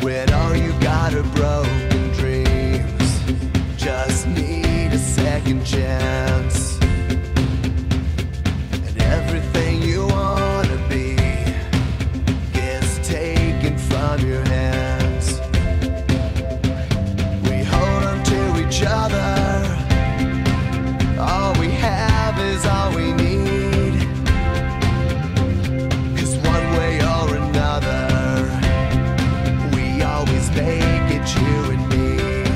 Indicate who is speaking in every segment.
Speaker 1: when all you got are broken dreams. Just need a second chance, and everything you wanna be gets taken from your hands. We hold on to each other, all we have is all we need. 'Cause one way or another, we always make it, you and me.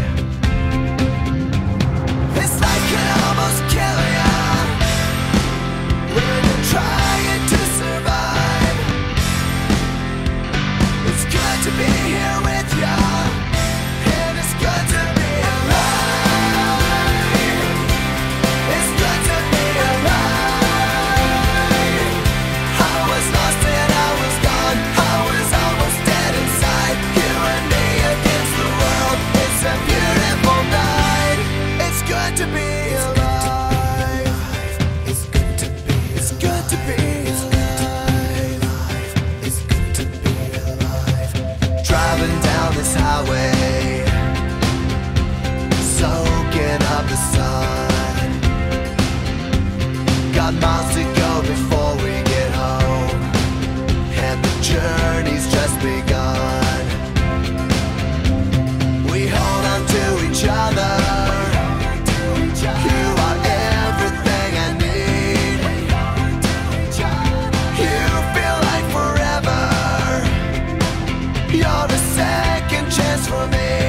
Speaker 1: This life can almost kill ya when you're trying to survive. It's good to be here with ya, and it's good to be alive. It's good to be alive. I was lost and I was gone, I was almost dead inside. You and me against the world, it's a beautiful night. It's good to be alive. It's good to be alive. It's good to be alive. It's good to be alive. Driving down this highway, soaking up the sun. Got miles to go before we get home, and the journey's just begun. We hold on to each other. You are everything I need. You feel like forever. You're a second chance for me.